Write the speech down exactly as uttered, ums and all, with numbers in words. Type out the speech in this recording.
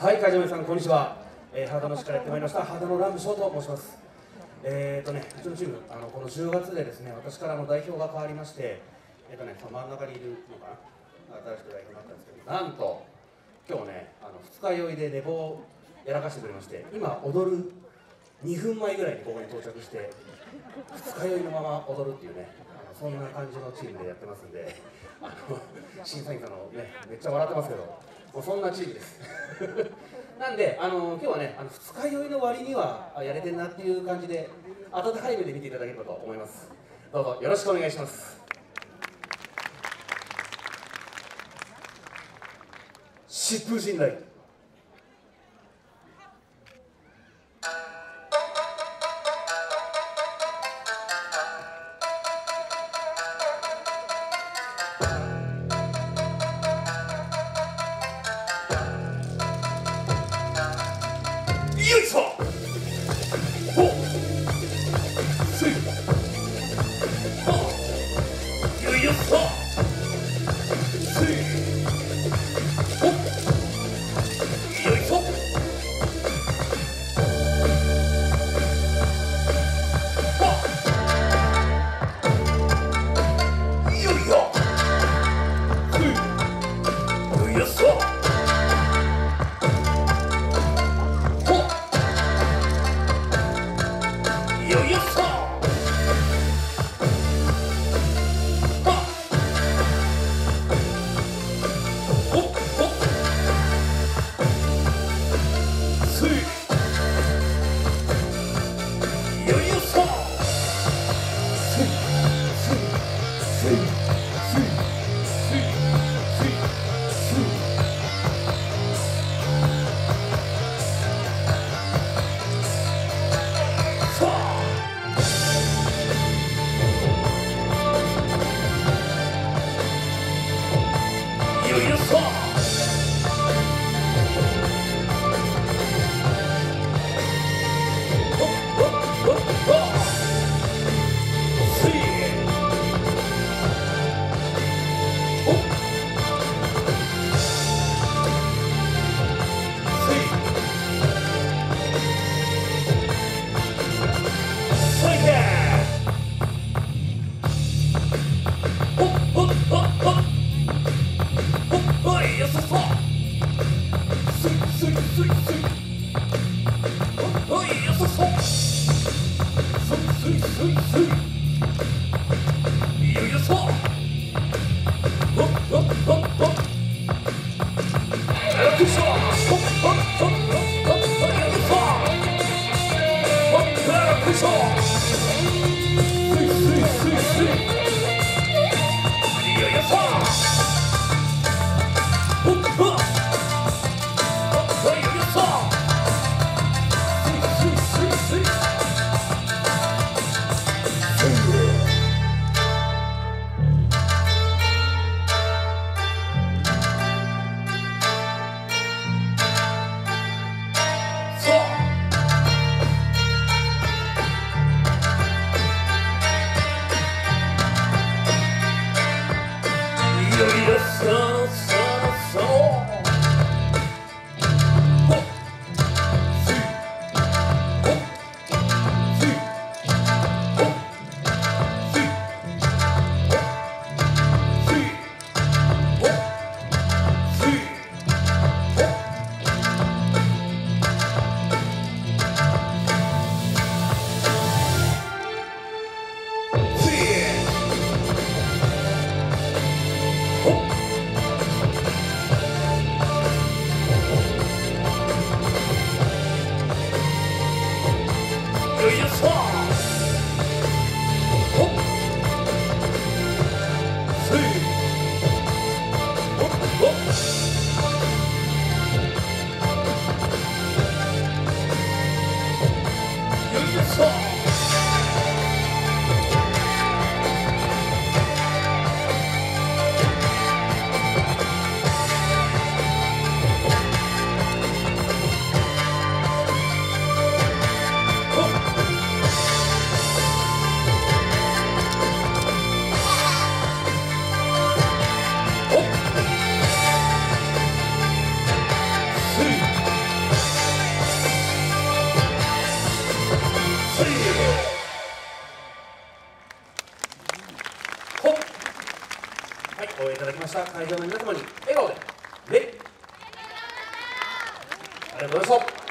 はい、会場の皆さん、こんにちは。えー、秦野市からやってまいりました、秦野乱舞翔と申します。えーとね、うちのチーム、あのこのじゅうがつでですね、私からの代表が変わりまして、えーとね、その真ん中にいるのかな、新しく代表になったんですけど、なんと、今日ね、あの二日酔いで寝坊をやらかしてくれまして、今、踊るにふんまえぐらいにここに到着して、二日酔いのまま踊るっていうね、あのそんな感じのチームでやってますんで、あの審査員さんのね、めっちゃ笑ってますけど、もうそんなチームですなんで、あの今日はね、あの二日酔いの割にはやれてるなっていう感じで、温かい目で見ていただければと思います。どうぞよろしくお願いします。疾風陣雷。よいしょ。ほっ。せい。はあ。よいよっと。せい。ほっ。よいしょ。はあ。よいよ。せい。よいよっと。よいよっと。はほっほっせい。よいよっと。せいせいせいせいせいせいせいせい。さあよいよっと。ほっほっほっほっせい。ほっせい。そいけ。ほっほっほっほっほいよそそ。すいすいすいすい。ほいよそそ。すいすいすいすい。よいよそ。ほっほっほっほっ。よいしょ。ほっほっほっほっほっ。よいしょ。ほっよいしょ。すいすいすいすい。よいよそ。ほっほっ。よいしょ。 応援いただきました会場の皆様に笑顔で礼、ありがとうございました。